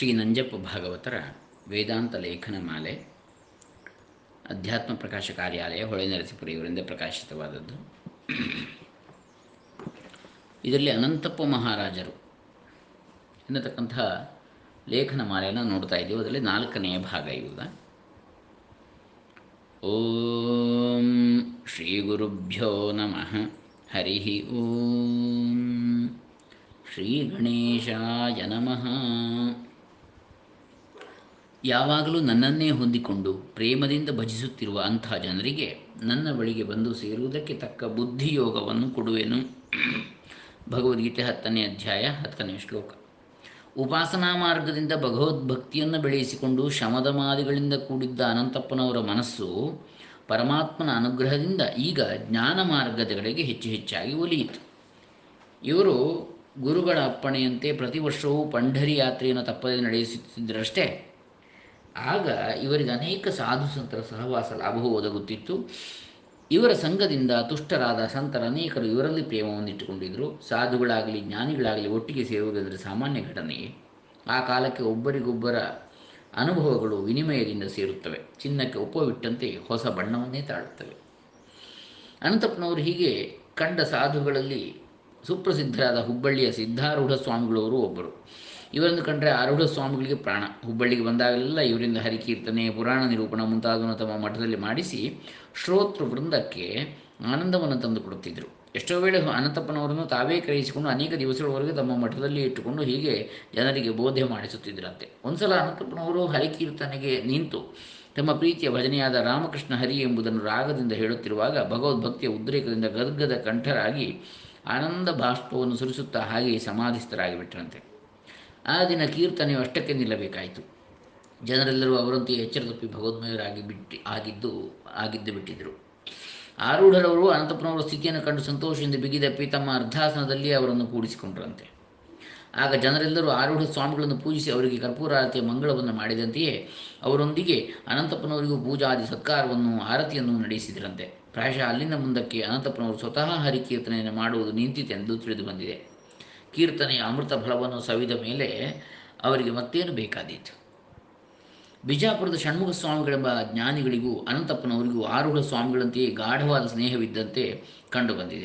ಶ್ರೀ ನಂಜಪ್ಪ ಭಾಗವತರ ವೇದಾಂತ ಲೇಖನ ಮಾಲೆ ಅಧ್ಯಾತ್ಮ ಪ್ರಕಾಶ ಕಾರ್ಯಾಲಯ ಹೊಳೆನರಸೀಪುರ ಇವರಿಂದ ಪ್ರಕಾಶಿತವಾದದ್ದು. ಇದರಲ್ಲಿ ಅನಂತಪ್ಪ ಮಹಾರಾಜರು ಎನ್ನತಕ್ಕಂತಹ ಲೇಖನ ಮಾಲೆಯನ್ನು ನೋಡ್ತಾ ಇದ್ದೀವಿ. ಅದರಲ್ಲಿ 4ನೆಯ ಭಾಗ ಇವಾಗ. ಓಂ ಶ್ರೀ ಗುರುಭ್ಯೋ ನಮಃ. ಹರಿ ಓಂ ಶ್ರೀ ಗಣೇಶಾಯ ನಮಃ. ಯಾವಾಗಲೂ ನನ್ನನ್ನೇ ಹೊಂದಿಕೊಂಡು ಪ್ರೇಮದಿಂದ ಭಜಿಸುತ್ತಿರುವ ಅಂಥ ಜನರಿಗೆ ನನ್ನ ಬಳಿಗೆ ಬಂದು ಸೇರುವುದಕ್ಕೆ ತಕ್ಕ ಬುದ್ಧಿಯೋಗವನ್ನು ಕೊಡುವೆನು. ಭಗವದ್ಗೀತೆ 10ನೇ ಅಧ್ಯಾಯ 10ನೇ ಶ್ಲೋಕ. ಉಪಾಸನಾ ಮಾರ್ಗದಿಂದ ಭಗವದ್ಭಕ್ತಿಯನ್ನು ಬೆಳೆಸಿಕೊಂಡು ಶಮದಮಾದಿಗಳಿಂದ ಕೂಡಿದ್ದ ಅನಂತಪ್ಪನವರ ಮನಸ್ಸು ಪರಮಾತ್ಮನ ಅನುಗ್ರಹದಿಂದ ಈಗ ಜ್ಞಾನ ಮಾರ್ಗದೆಡೆಗೆ ಹೆಚ್ಚು ಹೆಚ್ಚಾಗಿ ಒಲಿಯಿತು. ಇವರು ಗುರುಗಳ ಅಪ್ಪಣೆಯಂತೆ ಪ್ರತಿ ವರ್ಷವೂ ಪಂಢರಿ ಯಾತ್ರೆಯನ್ನು ತಪ್ಪದೆ ನಡೆಸುತ್ತಿದ್ದರಷ್ಟೇ. ಆಗ ಇವರಿಗೆ ಅನೇಕ ಸಾಧು ಸಂತರ ಸಹವಾಸ ಲಾಭವೂ ಒದಗುತ್ತಿತ್ತು. ಇವರ ಸಂಘದಿಂದ ತುಷ್ಟರಾದ ಸಂತರ ಅನೇಕರು ಇವರಲ್ಲಿ ಪ್ರೇಮವನ್ನಿಟ್ಟುಕೊಂಡಿದ್ದರು. ಸಾಧುಗಳಾಗಲಿ ಜ್ಞಾನಿಗಳಾಗಲಿ ಒಟ್ಟಿಗೆ ಸೇರುವುದೆಂದರೆ ಸಾಮಾನ್ಯ ಘಟನೆಯೇ. ಆ ಕಾಲಕ್ಕೆ ಒಬ್ಬರಿಗೊಬ್ಬರ ಅನುಭವಗಳು ವಿನಿಮಯದಿಂದ ಸೇರುತ್ತವೆ. ಚಿನ್ನಕ್ಕೆ ಉಪವಿಟ್ಟಂತೆ ಹೊಸ ಬಣ್ಣವನ್ನೇ ತಾಳುತ್ತವೆ. ಅನಂತಪ್ಪನವರು ಹೀಗೆ ಕಂಡ ಸಾಧುಗಳಲ್ಲಿ ಸುಪ್ರಸಿದ್ಧರಾದ ಹುಬ್ಬಳ್ಳಿಯ ಸಿದ್ಧಾರೂಢ ಸ್ವಾಮಿಗಳವರು ಒಬ್ಬರು. ಇವರನ್ನು ಕಂಡರೆ ಆರೂಢ ಸ್ವಾಮಿಗಳಿಗೆ ಪ್ರಾಣ. ಹುಬ್ಬಳ್ಳಿಗೆ ಬಂದಾಗಲೆಲ್ಲ ಇವರಿಂದ ಹರಿಕೀರ್ತನೆ, ಪುರಾಣ ನಿರೂಪಣ ಮುಂತಾದವನ್ನು ತಮ್ಮ ಮಠದಲ್ಲಿ ಮಾಡಿಸಿ ಶ್ರೋತೃ ವೃಂದಕ್ಕೆ ಆನಂದವನ್ನು ತಂದುಕೊಡುತ್ತಿದ್ದರು. ಎಷ್ಟೋ ವೇಳೆ ಅನಂತಪ್ಪನವರನ್ನು ತಾವೇ ಕರೆಯಿಸಿಕೊಂಡು ಅನೇಕ ದಿವಸಗಳವರೆಗೆ ತಮ್ಮ ಮಠದಲ್ಲಿ ಇಟ್ಟುಕೊಂಡು ಹೀಗೆ ಜನರಿಗೆ ಬೋಧೆ ಮಾಡಿಸುತ್ತಿದ್ದರಂತೆ. ಒಂದು ಸಲ ಅನಂತಪ್ಪನವರು ಹರಿಕೀರ್ತನೆಗೆ ನಿಂತು ತಮ್ಮ ಪ್ರೀತಿಯ ಭಜನೆಯಾದ ರಾಮಕೃಷ್ಣ ಹರಿ ಎಂಬುದನ್ನು ರಾಗದಿಂದ ಹೇಳುತ್ತಿರುವಾಗ ಭಗವದ್ಭಕ್ತಿಯ ಉದ್ರೇಕದಿಂದ ಗದ್ಗದ ಕಂಠರಾಗಿ ಆನಂದ ಬಾಷ್ಪವನ್ನು ಸುರಿಸುತ್ತಾ ಹಾಗೆಯೇ ಸಮಾಧಿಸ್ಥರಾಗಿಬಿಟ್ಟರಂತೆ. ಆ ದಿನ ಕೀರ್ತನೆಯು ಅಷ್ಟಕ್ಕೆ ನಿಲ್ಲಬೇಕಾಯಿತು. ಜನರೆಲ್ಲರೂ ಅವರಂತೆ ಎಚ್ಚರ ತಪ್ಪಿ ಭಗವದ್ಮಯರಾಗಿ ಆಗಿದ್ದು ಬಿಟ್ಟಿದ್ದರು. ಆರೂಢರವರು ಅನಂತಪ್ಪನವರ ಸ್ಥಿತಿಯನ್ನು ಕಂಡು ಸಂತೋಷದಿಂದ ಬಿಗಿದಪ್ಪಿ ತಮ್ಮ ಅರ್ಧಾಸನದಲ್ಲಿ ಅವರನ್ನು ಕೂಡಿಸಿಕೊಂಡರಂತೆ. ಆಗ ಜನರೆಲ್ಲರೂ ಆರೂಢ ಸ್ವಾಮಿಗಳನ್ನು ಪೂಜಿಸಿ ಅವರಿಗೆ ಕರ್ಪೂರಾರತಿಯ ಮಂಗಳವನ್ನು ಮಾಡಿದಂತೆಯೇ ಅವರೊಂದಿಗೆ ಅನಂತಪ್ಪನವರಿಗೂ ಪೂಜಾದಿ ಸತ್ಕಾರವನ್ನು ಆರತಿಯನ್ನು ನಡೆಸಿದರಂತೆ. ಪ್ರಾಯಶಃ ಅಲ್ಲಿಂದ ಮುಂದಕ್ಕೆ ಅನಂತಪ್ಪನವರು ಸ್ವತಃ ಹರಿಕೀರ್ತನೆಯನ್ನು ಮಾಡುವುದು ನಿಂತಿತೆಂದು ತಿಳಿದು ಬಂದಿದೆ. ಕೀರ್ತನೆಯ ಅಮೃತ ಫಲವನ್ನು ಸವಿದ ಮೇಲೆ ಅವರಿಗೆ ಮತ್ತೇನು ಬೇಕಾದೀತು. ಬಿಜಾಪುರದ ಷಣ್ಮುಖ ಸ್ವಾಮಿಗಳೆಂಬ ಜ್ಞಾನಿಗಳಿಗೂ ಅನಂತಪ್ಪನವರಿಗೂ ಆರೂಢ ಸ್ವಾಮಿಗಳಂತೆಯೇ ಗಾಢವಾದ ಸ್ನೇಹವಿದ್ದಂತೆ ಕಂಡುಬಂದಿದೆ.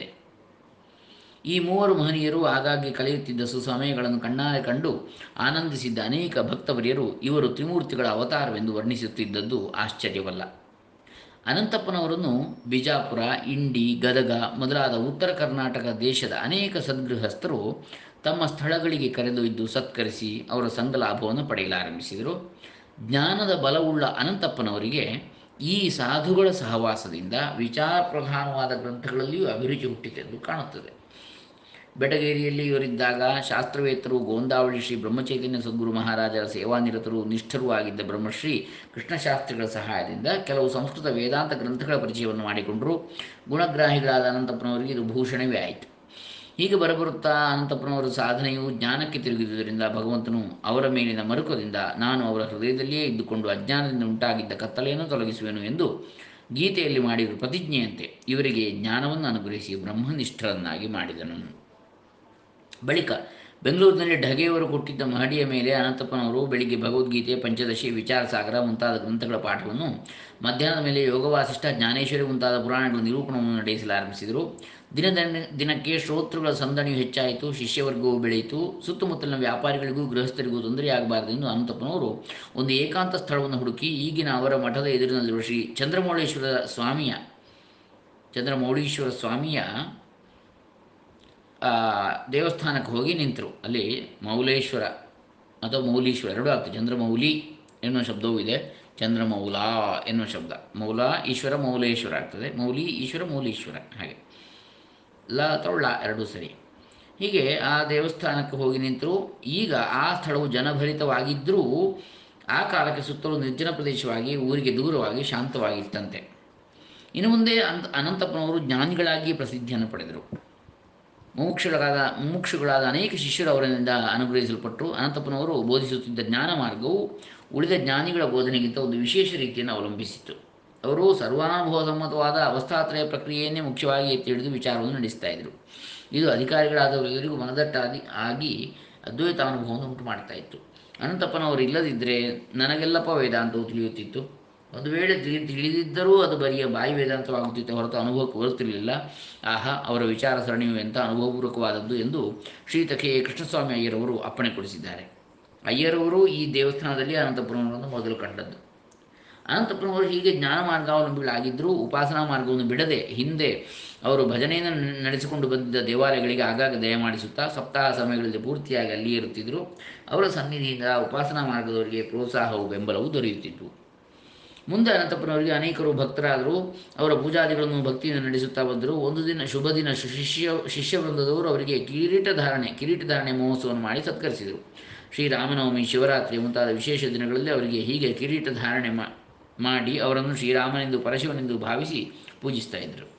ಈ ಮೂವರು ಮಹನೀಯರು ಆಗಾಗ್ಗೆ ಕಳೆಯುತ್ತಿದ್ದ ಸುಸಮಯಗಳನ್ನು ಕಣ್ಣಾರೆ ಕಂಡು ಆನಂದಿಸಿದ್ದ ಅನೇಕ ಭಕ್ತವರಿಯರು ಇವರು ತ್ರಿಮೂರ್ತಿಗಳ ಅವತಾರವೆಂದು ವರ್ಣಿಸುತ್ತಿದ್ದದ್ದು ಆಶ್ಚರ್ಯವಲ್ಲ. ಅನಂತಪ್ಪನವರನ್ನು ಬಿಜಾಪುರ, ಇಂಡಿ, ಗದಗ ಮೊದಲಾದ ಉತ್ತರ ಕರ್ನಾಟಕ ದೇಶದ ಅನೇಕ ಸದ್ಗೃಹಸ್ಥರು ತಮ್ಮ ಸ್ಥಳಗಳಿಗೆ ಕರೆದೊಯ್ದು ಸತ್ಕರಿಸಿ ಅವರ ಸಂಘಲಾಭವನ್ನು ಪಡೆಯಲಾರಂಭಿಸಿದರು. ಜ್ಞಾನದ ಬಲವುಳ್ಳ ಅನಂತಪ್ಪನವರಿಗೆ ಈ ಸಾಧುಗಳ ಸಹವಾಸದಿಂದ ವಿಚಾರ ಪ್ರಧಾನವಾದ ಗ್ರಂಥಗಳಲ್ಲಿಯೂ ಅಭಿರುಚಿ ಹುಟ್ಟಿತೆಂದು ಕಾಣುತ್ತದೆ. ಬೆಟಗೇರಿಯಲ್ಲಿ ಇವರಿದ್ದಾಗ ಶಾಸ್ತ್ರವೇತ್ತರು ಗೋಂದಾವಳಿ ಶ್ರೀ ಬ್ರಹ್ಮಚೈತನ್ಯ ಸದ್ಗುರು ಮಹಾರಾಜರ ಸೇವಾನಿರತರು ನಿಷ್ಠರೂ ಆಗಿದ್ದ ಬ್ರಹ್ಮಶ್ರೀ ಕೃಷ್ಣಶಾಸ್ತ್ರಿಗಳ ಸಹಾಯದಿಂದ ಕೆಲವು ಸಂಸ್ಕೃತ ವೇದಾಂತ ಗ್ರಂಥಗಳ ಪರಿಚಯವನ್ನು ಮಾಡಿಕೊಂಡರು. ಗುಣಗ್ರಾಹಿಗಳಾದ ಅನಂತಪ್ಪನವರಿಗೆ ಇದು ಭೂಷಣವೇ ಆಯಿತು. ಹೀಗೆ ಬರಬರುತ್ತಾ ಅನಂತಪ್ಪನವರ ಸಾಧನೆಯು ಜ್ಞಾನಕ್ಕೆ ತಿರುಗಿದುದರಿಂದ ಭಗವಂತನು ಅವರ ಮೇಲಿನ ಮರುಕದಿಂದ ನಾನು ಅವರ ಹೃದಯದಲ್ಲಿಯೇ ಇದ್ದುಕೊಂಡು ಅಜ್ಞಾನದಿಂದ ಉಂಟಾಗಿದ್ದ ಕತ್ತಲೆಯನ್ನು ತೊಲಗಿಸುವೆನು ಎಂದು ಗೀತೆಯಲ್ಲಿ ಮಾಡಿರುವ ಪ್ರತಿಜ್ಞೆಯಂತೆ ಇವರಿಗೆ ಜ್ಞಾನವನ್ನು ಅನುಗ್ರಹಿಸಿ ಬ್ರಹ್ಮನಿಷ್ಠರನ್ನಾಗಿ ಮಾಡಿದನು. ಬಳಿಕ ಬೆಂಗಳೂರಿನಲ್ಲಿ ಢಗೆಯವರು ಕೊಟ್ಟಿದ್ದ ಮಹಡಿಯ ಮೇಲೆ ಅನಂತಪ್ಪನವರು ಬೆಳಿಗ್ಗೆ ಭಗವದ್ಗೀತೆ, ಪಂಚದಶಿ, ವಿಚಾರಸಾಗರ ಮುಂತಾದ ಗ್ರಂಥಗಳ ಪಾಠವನ್ನು, ಮಧ್ಯಾಹ್ನದ ಮೇಲೆ ಯೋಗವಾಸಿಷ್ಠ, ಜ್ಞಾನೇಶ್ವರಿ ಮುಂತಾದ ಪುರಾಣಗಳ ನಿರೂಪಣವನ್ನು ನಡೆಸಲಾರಂಭಿಸಿದರು. ದಿನಕ್ಕೆ ಶ್ರೋತೃಗಳ ಸಂದಣಿಯು ಹೆಚ್ಚಾಯಿತು. ಶಿಷ್ಯವರ್ಗವು ಬೆಳೆಯಿತು. ಸುತ್ತಮುತ್ತಲಿನ ವ್ಯಾಪಾರಿಗಳಿಗೂ ಗೃಹಸ್ಥರಿಗೂ ತೊಂದರೆಯಾಗಬಾರದೆಂದು ಅನಂತಪ್ಪನವರು ಒಂದು ಏಕಾಂತ ಸ್ಥಳವನ್ನು ಹುಡುಕಿ ಈಗಿನ ಅವರ ಮಠದ ಎದುರಿನಲ್ಲಿರುವ ಶ್ರೀ ಚಂದ್ರಮೌಳೀಶ್ವರ ಸ್ವಾಮಿಯ ದೇವಸ್ಥಾನಕ್ಕೆ ಹೋಗಿ ನಿಂತರು. ಅಲ್ಲಿ ಮೌಲೇಶ್ವರ ಅಥವಾ ಮೌಲೀಶ್ವರ ಎರಡೂ ಆಗ್ತದೆ. ಚಂದ್ರಮೌಲಿ ಎನ್ನುವ ಶಬ್ದವೂ ಇದೆ, ಚಂದ್ರಮೌಲ ಎನ್ನುವ ಶಬ್ದ. ಮೌಲ ಈಶ್ವರ ಮೌಲೇಶ್ವರ ಆಗ್ತದೆ. ಮೌಲಿ ಈಶ್ವರ ಮೌಲೀಶ್ವರ, ಹಾಗೆ ಲ ಅಥವಾ ಳ ಎರಡೂ ಸರಿ. ಹೀಗೆ ಆ ದೇವಸ್ಥಾನಕ್ಕೆ ಹೋಗಿ ನಿಂತರು. ಈಗ ಆ ಸ್ಥಳವು ಜನಭರಿತವಾಗಿದ್ದರೂ ಆ ಕಾಲಕ್ಕೆ ಸುತ್ತಲೂ ನಿರ್ಜನ ಪ್ರದೇಶವಾಗಿ ಊರಿಗೆ ದೂರವಾಗಿ ಶಾಂತವಾಗಿತ್ತಂತೆ. ಇನ್ನು ಮುಂದೆ ಅನಂತಪ್ಪನವರು ಜ್ಞಾನಿಗಳಾಗಿ ಪ್ರಸಿದ್ಧಿಯನ್ನು ಪಡೆದರು. ಮುಮುಕ್ಷುಗಳಾದ ಅನೇಕ ಶಿಷ್ಯರು ಅವರಿಂದ ಅನುಗ್ರಹಿಸಲ್ಪಟ್ಟರು. ಅನಂತಪ್ಪನವರು ಬೋಧಿಸುತ್ತಿದ್ದ ಜ್ಞಾನ ಮಾರ್ಗವು ಉಳಿದ ಜ್ಞಾನಿಗಳ ಬೋಧನೆಗಿಂತ ಒಂದು ವಿಶೇಷ ರೀತಿಯನ್ನು ಅವಲಂಬಿಸಿತ್ತು. ಅವರು ಸರ್ವಾನುಭವ ಸಮ್ಮತವಾದ ಅವಸ್ಥಾತ್ರಯ ಪ್ರಕ್ರಿಯೆಯನ್ನೇ ಮುಖ್ಯವಾಗಿ ಎತ್ತಿ ಹಿಡಿದು ವಿಚಾರವನ್ನು ನಡೆಸ್ತಾ ಇದ್ದರು. ಇದು ಅಧಿಕಾರಿಗಳಾದವರೆಲ್ಲರಿಗೂ ಮನದಟ್ಟಾಗಿ ಅದ್ವೈತ ಅನುಭವವನ್ನು ಉಂಟು ಮಾಡ್ತಾ ಇತ್ತು. ಅನಂತಪ್ಪನವರು ಇಲ್ಲದಿದ್ದರೆ ನನಗೆಲ್ಲಪ್ಪ ವೇದಾಂತವು ತಿಳಿಯುತ್ತಿತ್ತು. ಒಂದು ವೇಳೆ ತಿಳಿದಿದ್ದರೂ ಅದು ಬರಿಯ ಬಾಯಿ ವೇದಾಂತವಾಗುತ್ತಿತ್ತು ಹೊರತು ಅನುಭವಕ್ಕೆ ಬರುತ್ತಿರಲಿಲ್ಲ. ಆಹಾ, ಅವರ ವಿಚಾರ ಸರಣಿಯು ಎಂಥ ಅನುಭವಪೂರ್ವಕವಾದದ್ದು ಎಂದು ಶ್ರೀತಕೆ ಕೃಷ್ಣಸ್ವಾಮಿ ಅಯ್ಯರವರು ಅಪ್ಪಣೆ ಕೊಡಿಸಿದ್ದಾರೆ. ಅಯ್ಯರವರು ಈ ದೇವಸ್ಥಾನದಲ್ಲಿ ಅನಂತಪುರವನ್ನು ಮೊದಲು ಕಂಡದ್ದು. ಅನಂತಪುರವರು ಹೀಗೆ ಜ್ಞಾನ ಮಾರ್ಗಾವಲಂಬಿಗಳಾಗಿದ್ದರೂ ಉಪಾಸನಾ ಮಾರ್ಗವನ್ನು ಬಿಡದೆ ಹಿಂದೆ ಅವರು ಭಜನೆಯನ್ನು ನಡೆಸಿಕೊಂಡು ಬಂದಿದ್ದ ದೇವಾಲಯಗಳಿಗೆ ಆಗಾಗ ದಯಮಾಡಿಸುತ್ತಾ ಸಪ್ತಾಹ ಸಮಯಗಳಲ್ಲಿ ಪೂರ್ತಿಯಾಗಿ ಅಲ್ಲಿಯೇ ಇರುತ್ತಿದ್ದರು. ಅವರ ಸನ್ನಿಧಿಯಿಂದ ಉಪಾಸನಾ ಮಾರ್ಗದವರಿಗೆ ಪ್ರೋತ್ಸಾಹವು ಬೆಂಬಲವು ದೊರೆಯುತ್ತಿತ್ತು. ಮುಂದೆ ಅನಂತಪುರವರಿಗೆ ಅನೇಕರು ಭಕ್ತರಾದರು. ಅವರ ಪೂಜಾದಿಗಳನ್ನು ಭಕ್ತಿಯಿಂದ ನಡೆಸುತ್ತಾ ಬಂದರು. ಒಂದು ದಿನ ಶುಭ ದಿನ ಶಿಷ್ಯವೃಂದದವರು ಅವರಿಗೆ ಕಿರೀಟಧಾರಣೆ ಮಹೋತ್ಸವವನ್ನು ಮಾಡಿ ಸತ್ಕರಿಸಿದರು. ಶ್ರೀರಾಮನವಮಿ, ಶಿವರಾತ್ರಿ ಮುಂತಾದ ವಿಶೇಷ ದಿನಗಳಲ್ಲಿ ಅವರಿಗೆ ಹೀಗೆ ಕಿರೀಟಧಾರಣೆ ಮಾಡಿ ಅವರನ್ನು ಶ್ರೀರಾಮನೆಂದು ಪರಶಿವನೆಂದು ಭಾವಿಸಿ ಪೂಜಿಸ್ತಾ ಇದ್ದರು.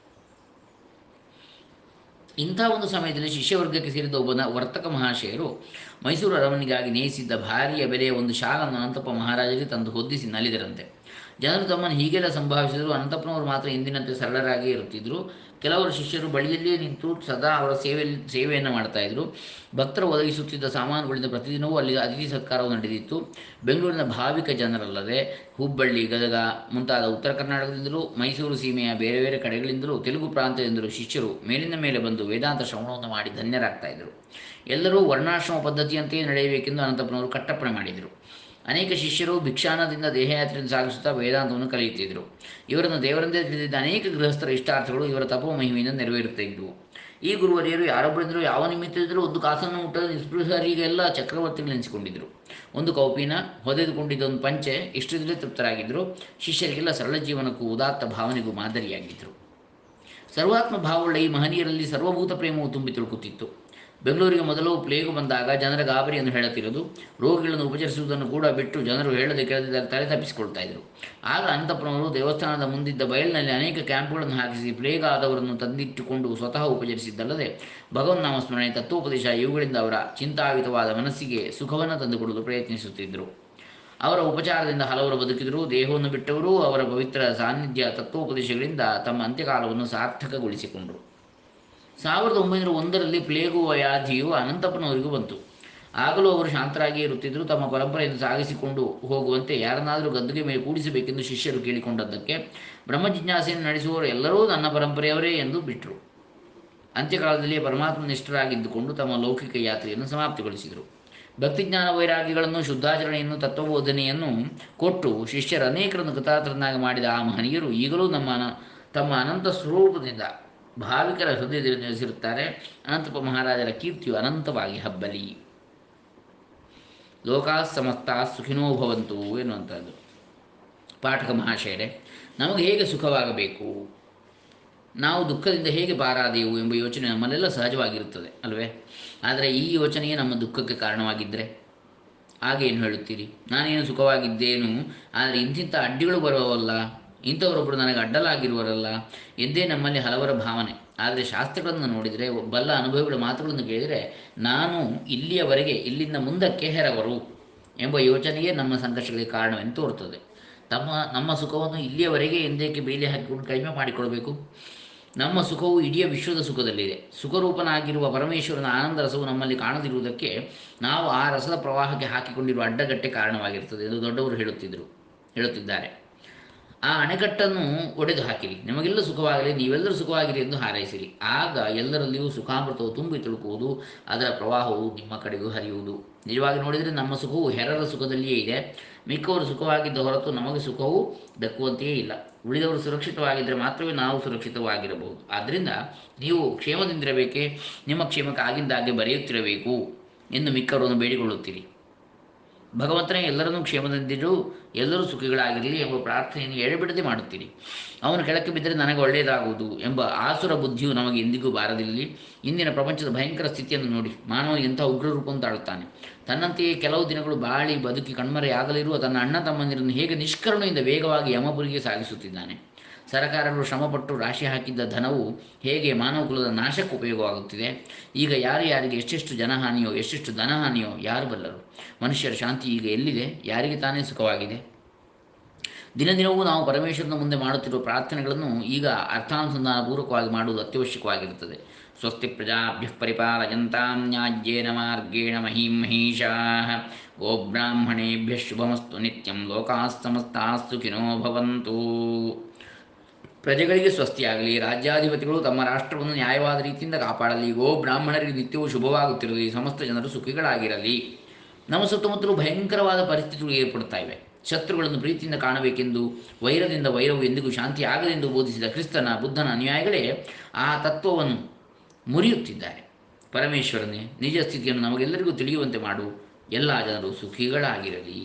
ಇಂಥ ಒಂದು ಸಮಯದಲ್ಲಿ ಶಿಷ್ಯವರ್ಗಕ್ಕೆ ಸೇರಿದ ಒಬ್ಬ ವರ್ತಕ ಮಹಾಶಯರು ಮೈಸೂರು ಅರಮನೆಗಾಗಿ ನೇಯಿಸಿದ್ದ ಭಾರಿಯ ಬೆಲೆಯ ಒಂದು ಶಾಲನ್ನು ಅನಂತಪ್ಪ ಮಹಾರಾಜರಿಗೆ ತಂದು ಹೊದ್ದಿಸಿ ನಲಿದರಂತೆ. ಜನರು ತಮ್ಮನ್ನು ಹೀಗೆಲ್ಲ ಸಂಭಾವಿಸಿದರು. ಅನಂತಪ್ಪನವರು ಮಾತ್ರ ಎಂದಿನಂತೆ ಸರಳರಾಗಿಯೇ ಇರುತ್ತಿದ್ದರು. ಕೆಲವರು ಶಿಷ್ಯರು ಬಳಿಯಲ್ಲಿಯೇ ನಿಂತು ಸದಾ ಅವರ ಸೇವೆಯನ್ನು ಮಾಡ್ತಾಯಿದ್ರು. ಭಕ್ತರು ಒದಗಿಸುತ್ತಿದ್ದ ಸಾಮಾನುಗಳಿಂದ ಪ್ರತಿದಿನವೂ ಅಲ್ಲಿ ಅತಿಥಿ ಸತ್ಕಾರವು ನಡೆದಿತ್ತು. ಬೆಂಗಳೂರಿನ ಭಾವಿಕ ಜನರಲ್ಲದೆ ಹುಬ್ಬಳ್ಳಿ, ಗದಗ ಮುಂತಾದ ಉತ್ತರ ಕರ್ನಾಟಕದಿಂದಲೂ ಮೈಸೂರು ಸೀಮೆಯ ಬೇರೆ ಬೇರೆ ಕಡೆಗಳಿಂದಲೂ ತೆಲುಗು ಪ್ರಾಂತ್ಯದಿಂದಲೂ ಶಿಷ್ಯರು ಮೇಲಿನ ಮೇಲೆ ಬಂದು ವೇದಾಂತ ಶ್ರವಣವನ್ನು ಮಾಡಿ ಧನ್ಯರಾಗ್ತಾಯಿದ್ರು. ಎಲ್ಲರೂ ವರ್ಣಾಶ್ರಮ ಪದ್ಧತಿಯಂತೆಯೇ ನಡೆಯಬೇಕೆಂದು ಅನಂತಪ್ಪನವರು ಕಟ್ಟಪ್ಪಣೆ ಮಾಡಿದರು. ಅನೇಕ ಶಿಷ್ಯರು ಭಿಕ್ಷಾನದಿಂದ ದೇಹಯಾತ್ರೆಯನ್ನು ಸಾಗಿಸುತ್ತಾ ವೇದಾಂತವನ್ನು ಕಲಿಯುತ್ತಿದ್ದರು. ಇವರನ್ನು ದೇವರಂದೇ ತಿಳಿದಿದ್ದ ಅನೇಕ ಗೃಹಸ್ಥರ ಇಷ್ಟಾರ್ಥಗಳು ಇವರ ತಪೋ ಮಹಿಮೆಯಿಂದ ನೆರವೇರುತ್ತಿದ್ದವು. ಈ ಗುರುವರಿಯರು ಯಾರೊಬ್ಬರಿಂದಲೂ ಯಾವ ನಿಮಿತ್ತದಿಂದಲೂ ಒಂದು ಕಾಸನ್ನು ಮುಟ್ಟದ ನಿಸ್ಪೃಹರಿಗೆಲ್ಲ ಚಕ್ರವರ್ತಿಗಳೆನಿಸಿಕೊಂಡಿದ್ದರು. ಒಂದು ಕೌಪಿನ ಹೊದೆದುಕೊಂಡಿದ್ದ ಒಂದು ಪಂಚೆ ಇಷ್ಟದಿಂದಲೇ ತೃಪ್ತರಾಗಿದ್ದರು. ಶಿಷ್ಯರಿಗೆಲ್ಲ ಸರಳ ಜೀವನಕ್ಕೂ ಉದಾತ್ತ ಭಾವನೆಗೂ ಮಾದರಿಯಾಗಿದ್ದರು. ಸರ್ವಾತ್ಮ ಭಾವವುಳ್ಳ ಈ ಮಹನೀಯರಲ್ಲಿ ಸರ್ವಭೂತ ಪ್ರೇಮವು ತುಂಬಿ ತುಳುಕುತ್ತಿತ್ತು. ಬೆಂಗಳೂರಿಗೆ ಮೊದಲು ಪ್ಲೇಗು ಬಂದಾಗ ಜನರ ಗಾಬರಿಯನ್ನು ಹೇಳುತ್ತಿರೋದು, ರೋಗಿಗಳನ್ನು ಉಪಚರಿಸುವುದನ್ನು ಕೂಡ ಬಿಟ್ಟು ಜನರು ಹೇಳದೆ ಕೇಳದಿದ್ದಾಗ ತಲೆ ತಪ್ಪಿಸಿಕೊಳ್ತಾ ಇದ್ದರು. ಆಗ ಅನಂತಪ್ಪನವರು ದೇವಸ್ಥಾನದ ಮುಂದಿದ್ದ ಬಯಲಿನಲ್ಲಿ ಅನೇಕ ಕ್ಯಾಂಪ್ಗಳನ್ನು ಹಾಕಿಸಿ ಪ್ಲೇಗ್ ಆದವರನ್ನು ತಂದಿಟ್ಟುಕೊಂಡು ಸ್ವತಃ ಉಪಚರಿಸಿದ್ದಲ್ಲದೆ ಭಗವನ್ನಾಮಸ್ಮರಣೆ, ತತ್ವೋಪದೇಶ ಇವುಗಳಿಂದ ಅವರ ಚಿಂತಾವಿತವಾದ ಮನಸ್ಸಿಗೆ ಸುಖವನ್ನು ತಂದುಕೊಡಲು ಪ್ರಯತ್ನಿಸುತ್ತಿದ್ದರು. ಅವರ ಉಪಚಾರದಿಂದ ಹಲವರು ಬದುಕಿದರು. ದೇಹವನ್ನು ಬಿಟ್ಟವರು ಅವರ ಪವಿತ್ರ ಸಾನ್ನಿಧ್ಯ ತತ್ವೋಪದೇಶಗಳಿಂದ ತಮ್ಮ ಅಂತ್ಯಕಾಲವನ್ನು ಸಾರ್ಥಕಗೊಳಿಸಿಕೊಂಡರು. 1901ರಲ್ಲಿ ಪ್ಲೇಗು ವ್ಯಾಧಿಯು ಅನಂತಪ್ಪನವರಿಗೂ ಬಂತು. ಆಗಲೂ ಅವರು ಶಾಂತರಾಗಿಯೇ ಇರುತ್ತಿದ್ದರು. ತಮ್ಮ ಪರಂಪರೆಯನ್ನು ಸಾಗಿಸಿಕೊಂಡು ಹೋಗುವಂತೆ ಯಾರನ್ನಾದರೂ ಗದ್ದುಗೆ ಮೇಲೆ ಕೂಡಿಸಬೇಕೆಂದು ಶಿಷ್ಯರು ಕೇಳಿಕೊಂಡದ್ದಕ್ಕೆ ಬ್ರಹ್ಮಜಿಜ್ಞಾಸೆಯನ್ನು ನಡೆಸುವವರು ಎಲ್ಲರೂ ನನ್ನ ಪರಂಪರೆಯವರೇ ಎಂದು ಬಿಟ್ಟರು. ಅಂತ್ಯಕಾಲದಲ್ಲಿ ಪರಮಾತ್ಮ ನಿಷ್ಠರಾಗಿದ್ದುಕೊಂಡು ತಮ್ಮ ಲೌಕಿಕ ಯಾತ್ರೆಯನ್ನು ಸಮಾಪ್ತಿಗೊಳಿಸಿದರು. ಭಕ್ತಿಜ್ಞಾನ ವೈರಾಗ್ಯಗಳನ್ನು, ಶುದ್ಧಾಚರಣೆಯನ್ನು, ತತ್ವಬೋಧನೆಯನ್ನು ಕೊಟ್ಟು ಶಿಷ್ಯರ ಅನೇಕರನ್ನು ಕೃತಾರ್ಥರನ್ನಾಗಿ ಮಾಡಿದ ಆ ಮಹನೀಯರು ಈಗಲೂ ತಮ್ಮ ಅನಂತ ಸ್ವರೂಪದಿಂದ ಭಾವಿಕರ ಹೃದಯದಲ್ಲಿ ನೆಲೆಸಿರುತ್ತಾರೆ. ಅನಂತಪ್ಪ ಮಹಾರಾಜರ ಕೀರ್ತಿಯು ಅನಂತವಾಗಿ ಹಬ್ಬಲಿ. ಲೋಕಾ ಸಮಸ್ತ ಸುಖಿನೋ ಭವಂತು ಎನ್ನುವಂಥದ್ದು. ಪಾಠಕ ಮಹಾಶಯರೇ, ನಮಗೆ ಹೇಗೆ ಸುಖವಾಗಬೇಕು, ನಾವು ದುಃಖದಿಂದ ಹೇಗೆ ಪಾರಾದೆವು ಎಂಬ ಯೋಚನೆ ನಮ್ಮಲ್ಲೆಲ್ಲ ಸಹಜವಾಗಿರುತ್ತದೆ ಅಲ್ವೇ? ಆದರೆ ಈ ಯೋಚನೆಯೇ ನಮ್ಮ ದುಃಖಕ್ಕೆ ಕಾರಣವಾಗಿದ್ದರೆ ಆಗೇನು ಹೇಳುತ್ತೀರಿ? ನಾನೇನು ಸುಖವಾಗಿದ್ದೇನು, ಆದರೆ ಇಂತಿಂಥ ಅಡ್ಡಿಗಳು ಬರುವವಲ್ಲ, ಇಂಥವರೊಬ್ಬರು ನನಗೆ ಅಡ್ಡಲಾಗಿರುವರಲ್ಲ ಎಂದೇ ನಮ್ಮಲ್ಲಿ ಹಲವರ ಭಾವನೆ. ಆದರೆ ಶಾಸ್ತ್ರಗಳನ್ನು ನೋಡಿದರೆ, ಬಲ್ಲ ಅನುಭವಿಗಳ ಮಾತುಗಳನ್ನು ಕೇಳಿದರೆ ನಾನು ಇಲ್ಲಿಯವರೆಗೆ, ಇಲ್ಲಿಂದ ಮುಂದಕ್ಕೆ ಹೆರವರು ಎಂಬ ಯೋಚನೆಯೇ ನಮ್ಮ ಸಂಕಷ್ಟಗಳಿಗೆ ಕಾರಣವೆಂದು ತೋರುತ್ತದೆ. ನಮ್ಮ ಸುಖವನ್ನು ಇಲ್ಲಿಯವರೆಗೆ ಎಂದೇಕೆ ಬೇಲಿ ಹಾಕಿಕೊಂಡು ಕಡಿಮೆ ಮಾಡಿಕೊಳ್ಬೇಕು? ನಮ್ಮ ಸುಖವು ಇಡೀ ವಿಶ್ವದ ಸುಖದಲ್ಲಿದೆ. ಸುಖರೂಪನಾಗಿರುವ ಪರಮೇಶ್ವರನ ಆನಂದ ರಸವು ನಮ್ಮಲ್ಲಿ ಕಾಣದಿರುವುದಕ್ಕೆ ನಾವು ಆ ರಸದ ಪ್ರವಾಹಕ್ಕೆ ಹಾಕಿಕೊಂಡಿರುವ ಅಡ್ಡಗಟ್ಟೆ ಕಾರಣವಾಗಿರ್ತದೆ ಎಂದು ದೊಡ್ಡವರು ಹೇಳುತ್ತಿದ್ದಾರೆ. ಆ ಅಣೆಕಟ್ಟನ್ನು ಒಡೆದು ಹಾಕಿರಿ, ನಿಮಗೆಲ್ಲ ಸುಖವಾಗಲಿ, ನೀವೆಲ್ಲರೂ ಸುಖವಾಗಿರಿ ಎಂದು ಹಾರೈಸಿರಿ. ಆಗ ಎಲ್ಲರಲ್ಲಿಯೂ ಸುಖಾಮೃತವು ತುಂಬಿ ತುಳುಕುವುದು, ಅದರ ಪ್ರವಾಹವು ನಿಮ್ಮ ಕಡೆಗೂ ಹರಿಯುವುದು. ನಿಜವಾಗಿ ನೋಡಿದರೆ ನಮ್ಮ ಸುಖವು ಹೆರರ ಸುಖದಲ್ಲಿಯೇ ಇದೆ. ಮಿಕ್ಕವರು ಸುಖವಾಗಿದ್ದ ಹೊರತು ನಮಗೆ ಸುಖವು ದಕ್ಕುವಂತೆಯೇ ಇಲ್ಲ. ಉಳಿದವರು ಸುರಕ್ಷಿತವಾಗಿದ್ದರೆ ಮಾತ್ರವೇ ನಾವು ಸುರಕ್ಷಿತವಾಗಿರಬಹುದು. ಆದ್ದರಿಂದ ನೀವು ಕ್ಷೇಮದಿಂದಿರಬೇಕೇ, ನಿಮ್ಮ ಕ್ಷೇಮಕ್ಕೆ ಆಗಿಂದಾಗೆ ಬರೆಯುತ್ತಿರಬೇಕು ಎಂದು ಮಿಕ್ಕವರನ್ನು ಬೇಡಿಕೊಳ್ಳುತ್ತೀರಿ. ಭಗವಂತನೇ ಎಲ್ಲರನ್ನೂ ಕ್ಷೇಮದಿಂದಿರು, ಎಲ್ಲರೂ ಸುಖಿಗಳಾಗಿರಲಿ ಎಂಬ ಪ್ರಾರ್ಥನೆಯನ್ನು ಎಡೆಬಿಡದೆ ಮಾಡುತ್ತೀರಿ. ಅವನು ಕೆಳಕ್ಕೆ ಬಿದ್ದರೆ ನನಗೆ ಒಳ್ಳೆಯದಾಗುವುದು ಎಂಬ ಆಸುರ ಬುದ್ಧಿಯು ನಮಗೆ ಎಂದಿಗೂ ಬಾರದಿರಲಿ. ಇಂದಿನ ಪ್ರಪಂಚದ ಭಯಂಕರ ಸ್ಥಿತಿಯನ್ನು ನೋಡಿ. ಮಾನವನು ಎಂಥ ಉಗ್ರ ರೂಪವನ್ನು ತಾಳುತ್ತಾನೆ. ತನ್ನಂತೆಯೇ ಕೆಲವು ದಿನಗಳು ಬಾಳಿ ಬದುಕಿ ಕಣ್ಮರೆಯಾಗಲಿರುವ ತನ್ನ ಅಣ್ಣ ತಮ್ಮಂದಿರನ್ನು ಹೇಗೆ ನಿಷ್ಕರುಣೆಯಿಂದ ವೇಗವಾಗಿ ಯಮಪುರಿಗೆ ಸಾಗಿಸುತ್ತಿದ್ದಾನೆ. ಸರಕಾರಗಳು ಶ್ರಮಪಟ್ಟು ರಾಶಿ ಹಾಕಿದ್ದ ಧನವು ಹೇಗೆ ಮಾನವ ಕುಲದ ನಾಶಕ್ಕೆ ಉಪಯೋಗವಾಗುತ್ತಿದೆ. ಈಗ ಯಾರಿಗೆ ಎಷ್ಟೆಷ್ಟು ಜನಹಾನಿಯೋ, ಎಷ್ಟೆಷ್ಟು ಧನಹಾನಿಯೋ ಯಾರು ಬಲ್ಲರು? ಮನುಷ್ಯರ ಶಾಂತಿ ಈಗ ಎಲ್ಲಿದೆ? ಯಾರಿಗೆ ತಾನೇ ಸುಖವಾಗಿದೆ? ದಿನವೂ ನಾವು ಪರಮೇಶ್ವರನ ಮುಂದೆ ಮಾಡುತ್ತಿರುವ ಪ್ರಾರ್ಥನೆಗಳನ್ನು ಈಗ ಅರ್ಥಾನುಸಂಧಾನಪೂರ್ವಕವಾಗಿ ಮಾಡುವುದು ಅತ್ಯವಶ್ಯಕವಾಗಿರುತ್ತದೆ. ಸ್ವಸ್ತಿ ಪ್ರಜಾಭ್ಯಃ ಪರಿಪಾಲಯಂತಾಂ ನ್ಯಾಯ್ಯೇನ ಮಾರ್ಗೇಣ ಮಹೀಂ ಮಹೀಷಾಃ ಗೋಬ್ರಾಹ್ಮಣೇಭ್ಯಃ ಶುಭಮಸ್ತು ನಿತ್ಯಂ ಲೋಕಾಃ ಸಮಸ್ತಾಃ ಸುಖಿನೋ ಭವಂತು. ಪ್ರಜೆಗಳಿಗೆ ಸ್ವಸ್ತಿಯಾಗಲಿ. ರಾಜ್ಯಾಧಿಪತಿಗಳು ತಮ್ಮ ರಾಷ್ಟ್ರವನ್ನು ನ್ಯಾಯವಾದ ರೀತಿಯಿಂದ ಕಾಪಾಡಲಿ. ಗೋ ಬ್ರಾಹ್ಮಣರಿಗೆ ನಿತ್ಯವೂ ಶುಭವಾಗುತ್ತಿರಲಿ. ಸಮಸ್ತ ಜನರು ಸುಖಿಗಳಾಗಿರಲಿ. ನಮ್ಮ ಸುತ್ತಮುತ್ತಲೂ ಭಯಂಕರವಾದ ಪರಿಸ್ಥಿತಿಗಳು ಏರ್ಪಡ್ತಾ ಇವೆ. ಶತ್ರುಗಳನ್ನು ಪ್ರೀತಿಯಿಂದ ಕಾಣಬೇಕೆಂದು, ವೈರದಿಂದ ವೈರವು ಎಂದಿಗೂ ಶಾಂತಿ ಆಗಲೆಂದು ಬೋಧಿಸಿದ ಕ್ರಿಸ್ತನ ಬುದ್ಧನ ಅನುಯಾಯಿಗಳೇ ಆ ತತ್ವವನ್ನು ಮುರಿಯುತ್ತಿದ್ದಾರೆ. ಪರಮೇಶ್ವರನೇ, ನಿಜ ಸ್ಥಿತಿಯನ್ನು ನಮಗೆಲ್ಲರಿಗೂ ತಿಳಿಯುವಂತೆ ಮಾಡು. ಎಲ್ಲ ಜನರು ಸುಖಿಗಳಾಗಿರಲಿ.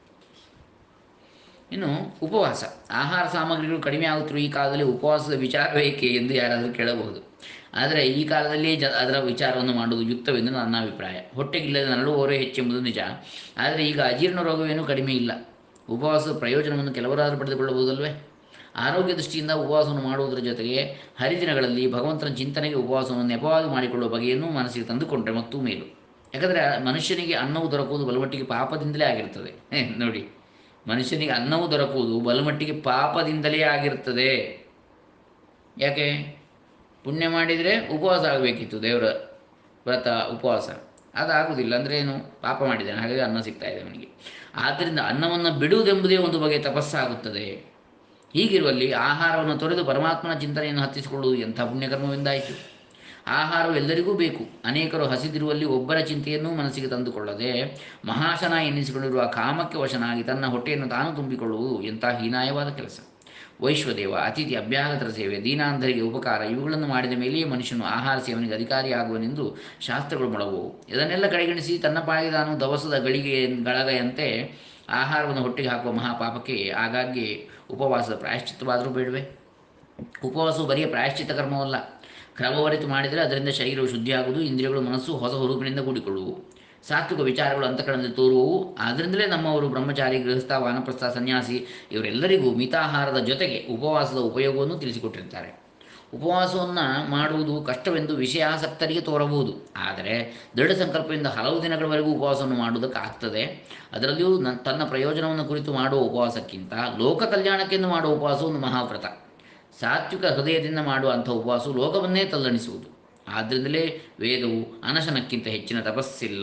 ಇನ್ನು ಉಪವಾಸ. ಆಹಾರ ಸಾಮಗ್ರಿಗಳು ಕಡಿಮೆ ಆಗುತ್ತಿರುವ ಈ ಕಾಲದಲ್ಲಿ ಉಪವಾಸದ ವಿಚಾರವೇಕೆ ಎಂದು ಯಾರಾದರೂ ಕೇಳಬಹುದು. ಆದರೆ ಈ ಕಾಲದಲ್ಲಿ ಅದರ ವಿಚಾರವನ್ನು ಮಾಡುವುದು ಯುಕ್ತವೆಂದು ನನ್ನ ಅಭಿಪ್ರಾಯ. ಹೊಟ್ಟೆಗಿಲ್ಲದೆ ನರಳುವವರೇ ಹೆಚ್ಚೆಂಬುದು ನಿಜ. ಆದರೆ ಈಗ ಅಜೀರ್ಣ ರೋಗವೇನೂ ಕಡಿಮೆ ಇಲ್ಲ. ಉಪವಾಸದ ಪ್ರಯೋಜನವನ್ನು ಕೆಲವರಾದರೂ ಪಡೆದುಕೊಳ್ಳಬಹುದಲ್ವೇ? ಆರೋಗ್ಯ ದೃಷ್ಟಿಯಿಂದ ಉಪವಾಸವನ್ನು ಮಾಡುವುದರ ಜೊತೆಗೆ ಹರಿದಿನಗಳಲ್ಲಿ ಭಗವಂತನ ಚಿಂತನೆಗೆ ಉಪವಾಸವನ್ನು ನೆಪವಾಗಿ ಮಾಡಿಕೊಳ್ಳುವ ಬಗೆಯನ್ನು ಮನಸ್ಸಿಗೆ ತಂದುಕೊಂಡರೆ ಮತ್ತೂ ಮೇಲು. ಯಾಕಂದರೆ ಮನುಷ್ಯನಿಗೆ ಅನ್ನವು ದೊರಕುವುದು ಬಲಮಟ್ಟಿಗೆ ಪಾಪದಿಂದಲೇ ಆಗಿರುತ್ತದೆ. ನೋಡಿ, ಮನುಷ್ಯನಿಗೆ ಅನ್ನವು ದೊರಕುವುದು ಬಲಮಟ್ಟಿಗೆ ಪಾಪದಿಂದಲೇ ಆಗಿರುತ್ತದೆ. ಯಾಕೆ? ಪುಣ್ಯ ಮಾಡಿದರೆ ಉಪವಾಸ ಆಗಬೇಕಿತ್ತು, ದೇವರ ವ್ರತ ಉಪವಾಸ. ಅದಾಗುವುದಿಲ್ಲ. ಅಂದರೆ ಏನು? ಪಾಪ ಮಾಡಿದ್ದಾನೆ, ಹಾಗಾಗಿ ಅನ್ನ ಸಿಗ್ತಾ ಇದೆ ಅವನಿಗೆ. ಆದ್ದರಿಂದ ಅನ್ನವನ್ನು ಬಿಡುವುದೆಂಬುದೇ ಒಂದು ಬಗೆಯ ತಪಸ್ಸಾಗುತ್ತದೆ. ಹೀಗಿರುವಲ್ಲಿ ಆಹಾರವನ್ನು ತೊರೆದು ಪರಮಾತ್ಮನ ಚಿಂತನೆಯನ್ನು ಹತ್ತಿಸಿಕೊಳ್ಳುವುದು ಎಂಥ ಪುಣ್ಯಕರ್ಮವೆಂದಾಯಿತು. ಆಹಾರವು ಎಲ್ಲರಿಗೂ ಬೇಕು. ಅನೇಕರು ಹಸಿದಿರುವಲ್ಲಿ ಒಬ್ಬರ ಚಿಂತೆಯನ್ನೂ ಮನಸ್ಸಿಗೆ ತಂದುಕೊಳ್ಳದೆ ಮಹಾಶನ ಎನ್ನಿಸಿಕೊಂಡಿರುವ ಕಾಮಕ್ಕೆ ವಶನಾಗಿ ತನ್ನ ಹೊಟ್ಟೆಯನ್ನು ತಾನು ತುಂಬಿಕೊಳ್ಳುವುದು ಎಂಥ ಹೀನಾಯವಾದ ಕೆಲಸ. ವೈಶ್ವದೇವ, ಅತಿಥಿ, ಅಭ್ಯಾಗತರ ಸೇವೆ, ದೀನಾಂಧರಿಗೆ ಉಪಕಾರ ಇವುಗಳನ್ನು ಮಾಡಿದ ಮೇಲೆಯೇ ಮನುಷ್ಯನು ಆಹಾರ ಸೇವನೆಗೆ ಅಧಿಕಾರಿಯಾಗುವನೆಂದು ಶಾಸ್ತ್ರಗಳು ಮೊಳಗುವು. ಇದನ್ನೆಲ್ಲ ಕಡೆಗಣಿಸಿ ತನ್ನ ಪಾಡಿಗೆ ತಾನು ದವಸದ ಗಳಗೆಯಂತೆ ಆಹಾರವನ್ನು ಹೊಟ್ಟೆಗೆ ಹಾಕುವ ಮಹಾಪಾಪಕ್ಕೆ ಆಗಾಗ್ಗೆ ಉಪವಾಸದ ಪ್ರಾಯಶ್ಚಿತ್ತವಾದರೂ ಬೇಡವೇ? ಉಪವಾಸವು ಬರಿಯ ಪ್ರಾಯಶ್ಚಿತ್ತ ಕರ್ಮವಲ್ಲ. ಕ್ರಮವರಿತು ಮಾಡಿದರೆ ಅದರಿಂದ ಶರೀರವು ಶುದ್ಧಿಯಾಗುವುದು, ಇಂದ್ರಿಯಗಳು ಮನಸ್ಸು ಹೊಸ ಹುರುಪಿನಿಂದ ಕೂಡಿಕೊಳ್ಳುವು, ಸಾತ್ವಿಕ ವಿಚಾರಗಳು ಅಂತಃಕರಣದಲ್ಲಿ ತೋರುವವು. ಆದ್ದರಿಂದಲೇ ನಮ್ಮವರು ಬ್ರಹ್ಮಚಾರಿ, ಗೃಹಸ್ಥ, ವಾನಪ್ರಸ್ಥ, ಸನ್ಯಾಸಿ ಇವರೆಲ್ಲರಿಗೂ ಮಿತಾಹಾರದ ಜೊತೆಗೆ ಉಪವಾಸದ ಉಪಯೋಗವನ್ನು ತಿಳಿಸಿಕೊಟ್ಟಿರ್ತಾರೆ. ಉಪವಾಸವನ್ನು ಮಾಡುವುದು ಕಷ್ಟವೆಂದು ವಿಷಯಾಸಕ್ತರಿಗೆ ತೋರಬಹುದು. ಆದರೆ ದೃಢ ಸಂಕಲ್ಪದಿಂದ ಹಲವು ದಿನಗಳವರೆಗೂ ಉಪವಾಸವನ್ನು ಮಾಡುವುದಕ್ಕೆ ಆಗ್ತದೆ. ಅದರಲ್ಲಿಯೂ ತನ್ನ ಪ್ರಯೋಜನವನ್ನು ಕುರಿತು ಮಾಡುವ ಉಪವಾಸಕ್ಕಿಂತ ಲೋಕ ಕಲ್ಯಾಣಕ್ಕೆಂದು ಮಾಡುವ ಉಪವಾಸ ಒಂದು ಮಹಾವ್ರತ. ಸಾತ್ವಿಕ ಹೃದಯದಿಂದ ಮಾಡುವ ಅಂಥ ಉಪವಾಸವು ಲೋಕವನ್ನೇ ತಲ್ಲಣಿಸುವುದು. ಆದ್ದರಿಂದಲೇ ವೇದವು ಅನಶನಕ್ಕಿಂತ ಹೆಚ್ಚಿನ ತಪಸ್ಸಿಲ್ಲ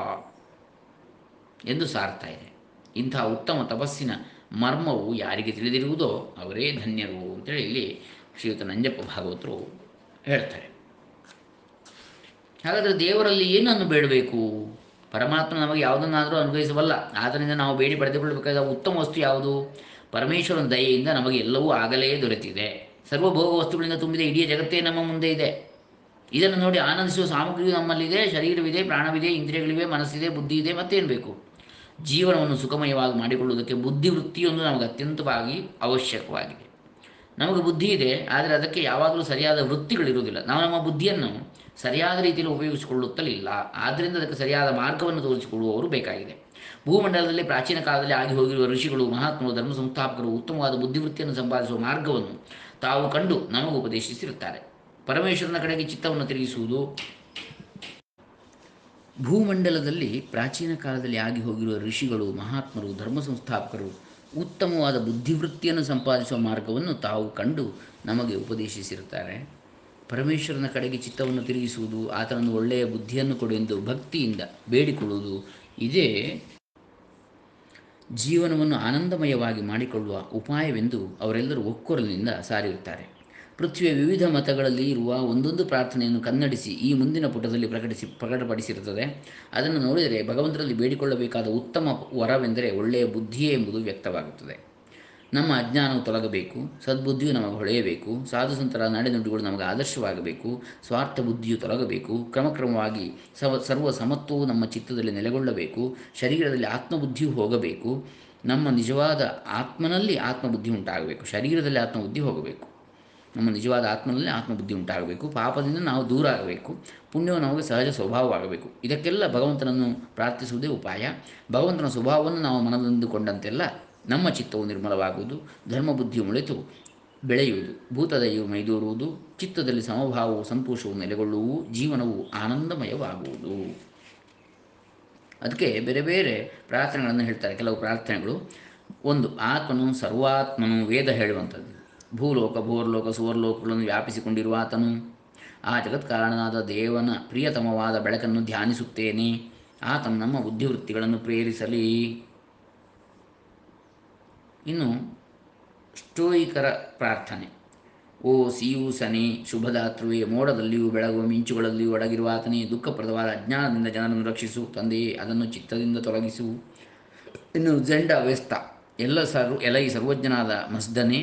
ಎಂದು ಸಾರ್ತಾ ಇದೆ. ಇಂಥ ಉತ್ತಮ ತಪಸ್ಸಿನ ಮರ್ಮವು ಯಾರಿಗೆ ತಿಳಿದಿರುವುದೋ ಅವರೇ ಧನ್ಯರು ಅಂತೇಳಿ ಇಲ್ಲಿ ಶ್ರೀಯುತ ನಂಜಪ್ಪ ಭಾಗವತರು ಹೇಳ್ತಾರೆ. ಹಾಗಾದರೆ ದೇವರಲ್ಲಿ ಏನನ್ನು ಬೇಡಬೇಕು? ಪರಮಾತ್ಮ ನಮಗೆ ಯಾವುದನ್ನಾದರೂ ಅನುಗ್ರಹಿಸಬಲ್ಲ. ಆದ್ದರಿಂದ ನಾವು ಬೇಡಿ ಪಡೆದುಕೊಳ್ಳಬೇಕಾದ ಉತ್ತಮ ವಸ್ತು ಯಾವುದು? ಪರಮೇಶ್ವರನ ದಯೆಯಿಂದ ನಮಗೆ ಎಲ್ಲವೂ ಆಗಲೇ ದೊರೆತಿದೆ. ಸರ್ವಭೋಗ ವಸ್ತುಗಳಿಂದ ತುಂಬಿದ ಇಡೀ ಜಗತ್ತೇ ನಮ್ಮ ಮುಂದೆ ಇದೆ. ಇದನ್ನು ನೋಡಿ ಆನಂದಿಸುವ ಸಾಮಗ್ರಿಯು ನಮ್ಮಲ್ಲಿದೆ. ಶರೀರವಿದೆ, ಪ್ರಾಣವಿದೆ, ಇಂದ್ರಿಯಗಳಿವೆ, ಮನಸ್ಸಿದೆ, ಬುದ್ಧಿ ಇದೆ. ಮತ್ತೇನು ಬೇಕು? ಜೀವನವನ್ನು ಸುಖಮಯವಾಗಿ ಮಾಡಿಕೊಳ್ಳುವುದಕ್ಕೆ ಬುದ್ಧಿವೃತ್ತಿಯೊಂದು ನಮಗೆ ಅತ್ಯಂತವಾಗಿ ಅವಶ್ಯಕವಾಗಿದೆ. ನಮಗೆ ಬುದ್ಧಿ ಇದೆ, ಆದರೆ ಅದಕ್ಕೆ ಯಾವಾಗಲೂ ಸರಿಯಾದ ವೃತ್ತಿಗಳಿರುವುದಿಲ್ಲ. ನಾವು ನಮ್ಮ ಬುದ್ಧಿಯನ್ನು ಸರಿಯಾದ ರೀತಿಯಲ್ಲಿ ಉಪಯೋಗಿಸಿಕೊಳ್ಳುತ್ತಲಿಲ್ಲ. ಆದ್ದರಿಂದ ಅದಕ್ಕೆ ಸರಿಯಾದ ಮಾರ್ಗವನ್ನು ತೋರಿಸಿಕೊಳ್ಳುವವರು ಬೇಕಾಗಿದೆ. ಭೂಮಂಡಲದಲ್ಲಿ ಪ್ರಾಚೀನ ಕಾಲದಲ್ಲಿ ಆಗಿ ಹೋಗಿರುವ ಋಷಿಗಳು, ಮಹಾತ್ಮರು, ಧರ್ಮ ಸಂಸ್ಥಾಪಕರು ಉತ್ತಮವಾದ ಬುದ್ಧಿವೃತ್ತಿಯನ್ನು ಸಂಪಾದಿಸುವ ಮಾರ್ಗವನ್ನು ತಾವು ಕಂಡು ನಮಗೆ ಉಪದೇಶಿಸಿರುತ್ತಾರೆ. ಪರಮೇಶ್ವರನ ಕಡೆಗೆ ಚಿತ್ತವನ್ನು ತಿರುಗಿಸುವುದು. ಭೂಮಂಡಲದಲ್ಲಿ ಪ್ರಾಚೀನ ಕಾಲದಲ್ಲಿ ಆಗಿ ಹೋಗಿರುವ ಋಷಿಗಳು, ಮಹಾತ್ಮರು, ಧರ್ಮ ಸಂಸ್ಥಾಪಕರು ಉತ್ತಮವಾದ ಬುದ್ಧಿವೃತ್ತಿಯನ್ನು ಸಂಪಾದಿಸುವ ಮಾರ್ಗವನ್ನು ತಾವು ಕಂಡು ನಮಗೆ ಉಪದೇಶಿಸಿರುತ್ತಾರೆ. ಪರಮೇಶ್ವರನ ಕಡೆಗೆ ಚಿತ್ತವನ್ನು ತಿರುಗಿಸುವುದು, ಆತನನ್ನು ಒಳ್ಳೆಯ ಬುದ್ಧಿಯನ್ನು ಕೊಡು ಎಂದು ಭಕ್ತಿಯಿಂದ ಬೇಡಿಕೊಳ್ಳುವುದು, ಇದೇ ಜೀವನವನ್ನು ಆನಂದಮಯವಾಗಿ ಮಾಡಿಕೊಳ್ಳುವ ಉಪಾಯವೆಂದು ಅವರೆಲ್ಲರೂ ಒಕ್ಕೊರಲಿನಿಂದ ಸಾರಿರುತ್ತಾರೆ. ಪೃಥ್ವಿಯ ವಿವಿಧ ಮತಗಳಲ್ಲಿ ಇರುವ ಒಂದೊಂದು ಪ್ರಾರ್ಥನೆಯನ್ನು ಕನ್ನಡಿಸಿ ಈ ಮುಂದಿನ ಪುಟದಲ್ಲಿ ಪ್ರಕಟಪಡಿಸಿರುತ್ತದೆ. ಅದನ್ನು ನೋಡಿದರೆ ಭಗವಂತರಲ್ಲಿ ಬೇಡಿಕೊಳ್ಳಬೇಕಾದ ಉತ್ತಮ ವರವೆಂದರೆ ಒಳ್ಳೆಯ ಬುದ್ಧಿಯೇ ಎಂಬುದು ವ್ಯಕ್ತವಾಗುತ್ತದೆ. ನಮ್ಮ ಅಜ್ಞಾನವು ತೊಲಗಬೇಕು, ಸದ್ಬುದ್ಧಿಯು ನಮಗೆ ಹೊಳೆಯಬೇಕು, ಸಾಧುಸಂತರ ನಡೆನುಡಿಗಳು ನಮಗೆ ಆದರ್ಶವಾಗಬೇಕು, ಸ್ವಾರ್ಥ ಬುದ್ಧಿಯು ತೊಲಗಬೇಕು, ಕ್ರಮಕ್ರಮವಾಗಿ ಸರ್ವ ಸಮತ್ವವು ನಮ್ಮ ಚಿತ್ತದಲ್ಲಿ ನೆಲೆಗೊಳ್ಳಬೇಕು, ಶರೀರದಲ್ಲಿ ಆತ್ಮಬುದ್ಧಿಯು ಹೋಗಬೇಕು, ನಮ್ಮ ನಿಜವಾದ ಆತ್ಮನಲ್ಲಿ ಆತ್ಮಬುದ್ಧಿ ಉಂಟಾಗಬೇಕು, ಶರೀರದಲ್ಲಿ ಆತ್ಮಬುದ್ಧಿ ಹೋಗಬೇಕು, ನಮ್ಮ ನಿಜವಾದ ಆತ್ಮನಲ್ಲಿ ಆತ್ಮಬುದ್ಧಿ ಉಂಟಾಗಬೇಕು, ಪಾಪದಿಂದ ನಾವು ದೂರ ಆಗಬೇಕು, ಪುಣ್ಯವು ನಮಗೆ ಸಹಜ ಸ್ವಭಾವವಾಗಬೇಕು. ಇದಕ್ಕೆಲ್ಲ ಭಗವಂತನನ್ನು ಪ್ರಾರ್ಥಿಸುವುದೇ ಉಪಾಯ. ಭಗವಂತನ ಸ್ವಭಾವವನ್ನು ನಾವು ಮನದಂದುಕೊಂಡಂತೆಲ್ಲ ನಮ್ಮ ಚಿತ್ತವು ನಿರ್ಮಲವಾಗುವುದು, ಧರ್ಮಬುದ್ಧಿಯು ಮೊಳೆತು ಬೆಳೆಯುವುದು, ಭೂತದೆಯು ಮೈದೂರುವುದು, ಚಿತ್ತದಲ್ಲಿ ಸಮಭಾವವು ಸಂತೋಷವು ನೆಲೆಗೊಳ್ಳುವು, ಜೀವನವು ಆನಂದಮಯವಾಗುವುದು. ಅದಕ್ಕೆ ಬೇರೆ ಬೇರೆ ಪ್ರಾರ್ಥನೆಗಳನ್ನು ಹೇಳ್ತಾರೆ. ಕೆಲವು ಪ್ರಾರ್ಥನೆಗಳು, ಒಂದು ಆತ್ಮನು ಸರ್ವಾತ್ಮನು, ವೇದ ಹೇಳುವಂಥದ್ದು. ಭೂಲೋಕ, ಭೋರ್ಲೋಕ, ಸುವರ್ಲೋಕಗಳನ್ನು ವ್ಯಾಪಿಸಿಕೊಂಡಿರುವ ಆತನು. ಆ ಜಗತ್ಕಾರಣನಾದ ದೇವನ ಪ್ರಿಯತಮವಾದ ಬೆಳಕನ್ನು ಧ್ಯಾನಿಸುತ್ತೇನೆ. ಆತನು ನಮ್ಮ ಬುದ್ಧಿವೃತ್ತಿಗಳನ್ನು ಪ್ರೇರಿಸಲಿ. ಇನ್ನು ಸ್ಟೋಯಿಕರ ಪ್ರಾರ್ಥನೆ. ಓ ಸಿಯೂಸನೇ, ಶುಭದಾತೃವೇ, ಮೋಡದಲ್ಲಿಯೂ ಬೆಳಗುವ ಮಿಂಚುಗಳಲ್ಲಿಯೂ ಅಡಗಿರುವ ಆತನೇ, ದುಃಖಪ್ರದವಾದ ಅಜ್ಞಾನದಿಂದ ಜನರನ್ನು ರಕ್ಷಿಸು. ತಂದೆಯೇ, ಅದನ್ನು ಚಿತ್ತದಿಂದ ತೊಲಗಿಸು. ಇನ್ನು ಜೆಂಡ ವೆಸ್ತ. ಎಲೈ ಸರ್ವಜ್ಞನಾದ ಮಸ್ದನೇ,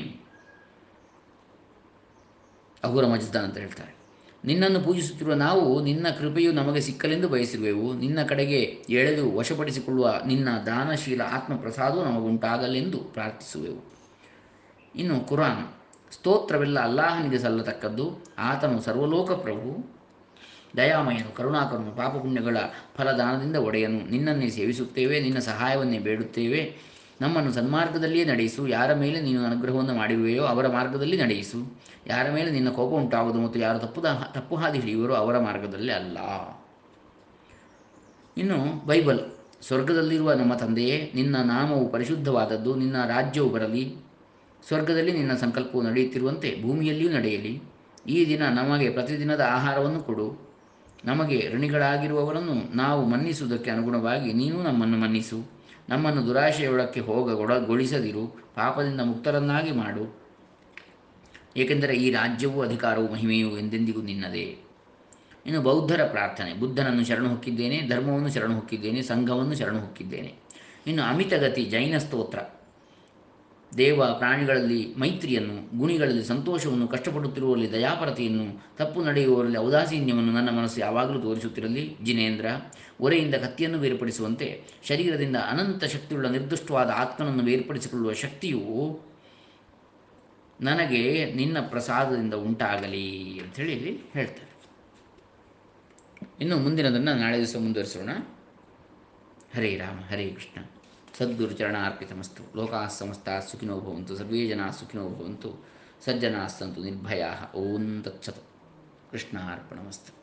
ಅಹುರ ಮಜ್ದನ್ ಅಂತ ಹೇಳ್ತಾರೆ. ನಿನ್ನನ್ನು ಪೂಜಿಸುತ್ತಿರುವ ನಾವು ನಿನ್ನ ಕೃಪೆಯು ನಮಗೆ ಸಿಕ್ಕಲೆಂದು ಬಯಸಿರುವೆವು. ನಿನ್ನ ಕಡೆಗೆ ಎಳೆದು ವಶಪಡಿಸಿಕೊಳ್ಳುವ ನಿನ್ನ ದಾನಶೀಲ ಆತ್ಮ ಪ್ರಸಾದವು ನಮಗುಂಟಾಗಲೆಂದು ಪ್ರಾರ್ಥಿಸುವೆವು. ಇನ್ನು ಕುರಾನ್. ಸ್ತೋತ್ರವೆಲ್ಲ ಅಲ್ಲಾಹನಿಗೆ ಸಲ್ಲತಕ್ಕದ್ದು. ಆತನು ಸರ್ವಲೋಕ ಪ್ರಭು, ದಯಾಮಯನು, ಕರುಣಾಕರನು, ಪಾಪಪುಣ್ಯಗಳ ಫಲದಾನದಿಂದ ಒಡೆಯನು. ನಿನ್ನನ್ನೇ ಸೇವಿಸುತ್ತೇವೆ, ನಿನ್ನ ಸಹಾಯವನ್ನೇ ಬೇಡುತ್ತೇವೆ. ನಮ್ಮನ್ನು ಸನ್ಮಾರ್ಗದಲ್ಲಿಯೇ ನಡೆಯಿಸು. ಯಾರ ಮೇಲೆ ನೀನು ಅನುಗ್ರಹವನ್ನು ಮಾಡಿರುವೆಯೋ ಅವರ ಮಾರ್ಗದಲ್ಲಿ ನಡೆಯಿಸು. ಯಾರ ಮೇಲೆ ನಿನ್ನ ಕೋಪ ಉಂಟಾಗುವುದು ಮತ್ತು ಯಾರು ತಪ್ಪು ಹಾದಿ ಹಿಡಿಯುವರೋ ಅವರ ಮಾರ್ಗದಲ್ಲಿ ಅಲ್ಲ. ಇನ್ನು ಬೈಬಲ್. ಸ್ವರ್ಗದಲ್ಲಿರುವ ನಮ್ಮ ತಂದೆಯೇ, ನಿನ್ನ ನಾಮವು ಪರಿಶುದ್ಧವಾದದ್ದು. ನಿನ್ನ ರಾಜ್ಯವು ಬರಲಿ. ಸ್ವರ್ಗದಲ್ಲಿ ನಿನ್ನ ಸಂಕಲ್ಪವು ನಡೆಯುತ್ತಿರುವಂತೆ ಭೂಮಿಯಲ್ಲಿಯೂ ನಡೆಯಲಿ. ಈ ದಿನ ನಮಗೆ ಪ್ರತಿದಿನದ ಆಹಾರವನ್ನು ಕೊಡು. ನಮಗೆ ಋಣಿಗಳಾಗಿರುವವರನ್ನು ನಾವು ಮನ್ನಿಸುವುದಕ್ಕೆ ಅನುಗುಣವಾಗಿ ನೀನು ನಮ್ಮನ್ನು ಮನ್ನಿಸು. ನಮ್ಮನ್ನು ದುರಾಶೆಯೊಳಕ್ಕೆ ಹೋಗಗೊಳಿಸದಿರು. ಪಾಪದಿಂದ ಮುಕ್ತರನ್ನಾಗಿ ಮಾಡು. ಏಕೆಂದರೆ ಈ ರಾಜ್ಯವೂ ಅಧಿಕಾರವೂ ಮಹಿಮೆಯೂ ಎಂದೆಂದಿಗೂ ನಿನ್ನದೇ. ಇನ್ನು ಬೌದ್ಧರ ಪ್ರಾರ್ಥನೆ. ಬುದ್ಧನನ್ನು ಶರಣು ಹೊಕ್ಕಿದ್ದೇನೆ, ಧರ್ಮವನ್ನು ಶರಣು ಹೊಕ್ಕಿದ್ದೇನೆ, ಸಂಘವನ್ನು ಶರಣು ಹೊಕ್ಕಿದ್ದೇನೆ. ಇನ್ನು ಅಮಿತಗತಿ ಜೈನ ಸ್ತೋತ್ರ. ದೇವ ಪ್ರಾಣಿಗಳಲ್ಲಿ ಮೈತ್ರಿಯನ್ನು, ಗುಣಿಗಳಲ್ಲಿ ಸಂತೋಷವನ್ನು, ಕಷ್ಟಪಡುತ್ತಿರುವವರಲ್ಲಿ ದಯಾಪರತೆಯನ್ನು, ತಪ್ಪು ನಡೆಯುವವರಲ್ಲಿ ಔದಾಸೀನ್ಯವನ್ನು ನನ್ನ ಮನಸ್ಸು ಯಾವಾಗಲೂ ತೋರಿಸುತ್ತಿರಲಿ. ಜಿನೇಂದ್ರ. ಒರೆಯಿಂದ ಕತ್ತಿಯನ್ನು ಬೇರ್ಪಡಿಸುವಂತೆ ಶರೀರದಿಂದ ಅನಂತ ಶಕ್ತಿಯುಳ್ಳ ನಿರ್ದುಷ್ಟವಾದ ಆತ್ಮನನ್ನು ಬೇರ್ಪಡಿಸಿಕೊಳ್ಳುವ ಶಕ್ತಿಯು ನನಗೆ ನಿನ್ನ ಪ್ರಸಾದದಿಂದ ಉಂಟಾಗಲಿ ಅಂಥೇಳಿ ಇಲ್ಲಿ ಹೇಳ್ತಾರೆ. ಇನ್ನು ಮುಂದಿನದನ್ನು ನಾಳೆ ದಿವಸ ಮುಂದುವರಿಸೋಣ. ಹರೇ ರಾಮ ಹರೇ ಕೃಷ್ಣ. ಸದ್ಗುರು ಚರಣಾರ್ಪಿತಮಸ್ತು. ಲೋಕಾಃ ಸಮಸ್ತಾಃ ಸುಖಿನೋ ಭವಂತು. ಸರ್ವೇ ಜನಾಃ ಸುಖಿನೋ ಭವಂತು. ಸಜ್ಜನಾಃ ಸಂತು ನಿರ್ಭಯಾಃ. ಓಂ ತತ್ಸತ್. ಕೃಷ್ಣಾರ್ಪಣಮಸ್ತು.